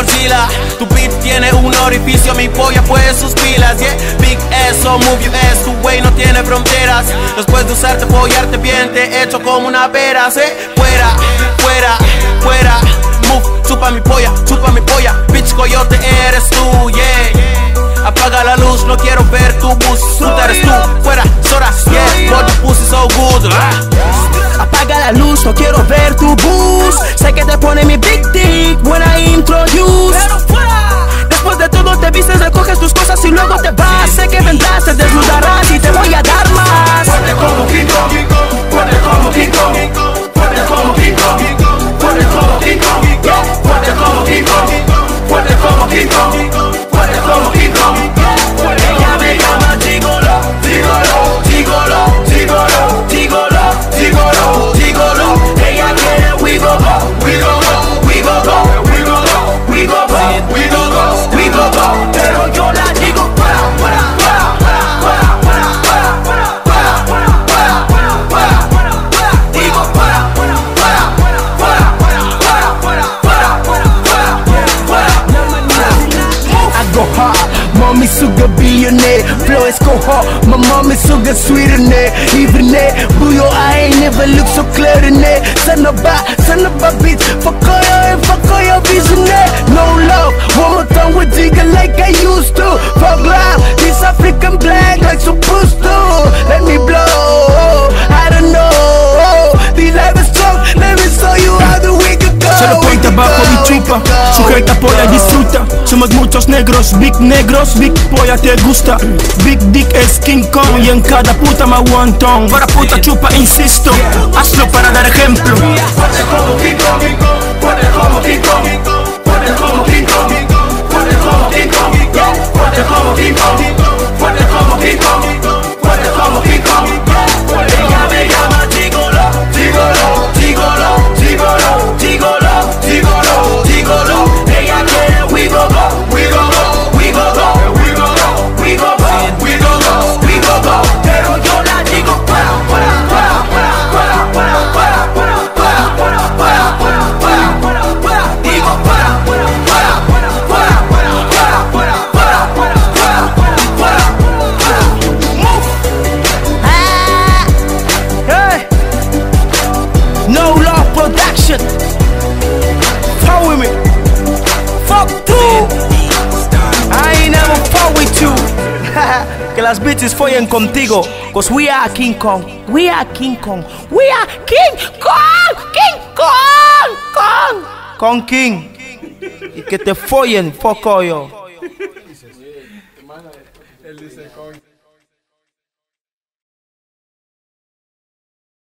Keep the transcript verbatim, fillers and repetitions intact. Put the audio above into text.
axila. Tu beat tiene un orificio, mi polla puede sus pilas, yeah. Big eso, move you ass, tu wey no tiene fronteras. Después de usarte, follarte bien, te he hecho como una pera, ¿eh? Fuera, fuera, fuera. Move, chupa mi polla, chupa mi polla. Bitch coyote eres tú, yeah. Apaga la luz, no quiero ver tu bus. Puta eres tú, fuera, Sora, yeah. Body pussy so good. Apaga la luz, no quiero ver tu bus. Sé que te pone mi big dick when I introduce. Después de todo te vistes, recoges tus cosas y luego te vas. Sé que vendrás, te desnudarás y te voy a dar más. Fuerte como King Kong, fuerte como King Kong, fuerte como King Kong, fuerte como King Kong, fuerte como King Kong, fuerte como King Kong, fuerte como King Kong. Ella me llama Gigolo, Gigolo, Gigolo, Gigolo, Gigolo, Gigolo, Gigolo. Ella quiere we go go, we go go, we go go, we go go, we go go, we go go, we go go. Pero yo la digo para, para, para, para, para, para, para, para, para, para, para, para, para, para. Digo para, para, para, para, para, para, para, para, para. I go hard, mommy sugar billionaire. Flow is go hard, my mommy sugar sweet in it. Even there, boo I ain't never look so clear in it. Son of a, son of a bitch, fuck all your and fuck all your vision there. No love, one more time with jiggle like I used to. Fuck love, this African black like supposed to. Let me blow, I don't know. The life is strong, let me show you how the we can go. Solo ponte abajo mi chupa, sujeta polla y disfruta. Somos muchos negros, big negros, big polla te gusta. Big dick es King Kong y en cada puta ma wonton. Para puta chupa insisto, hazlo para dar ejemplo. Fuerte como King Kong, fuerte como King Kong, fuerte como King Kong, fuerte como King Kong, fuerte como King Kong, fuerte como King Kong, fuerte como King Kong. Ella me llama Gigolo, Gigolo, Gigolo, Gigolo, Gigolo, Gigolo, Gigolo. Ella quiere we go go, we go go, we go go, we go go, we go go, we go go, we go go. Pero yo la digo para, para, para, para, para, para, para, para, para, para, para, para, para, para. Digo para, para, para, para, para, para, para, para, para, para, para. Ah, hey. No Love Production. Fuck with me. Fuck tú. I ain't never fuck with you. Que las bitches follen contigo. Cause we are King Kong. We are King Kong. We are King Kong. King Kong. Kong. Kong King. Y que te follen, foco yo. Él dice Kong.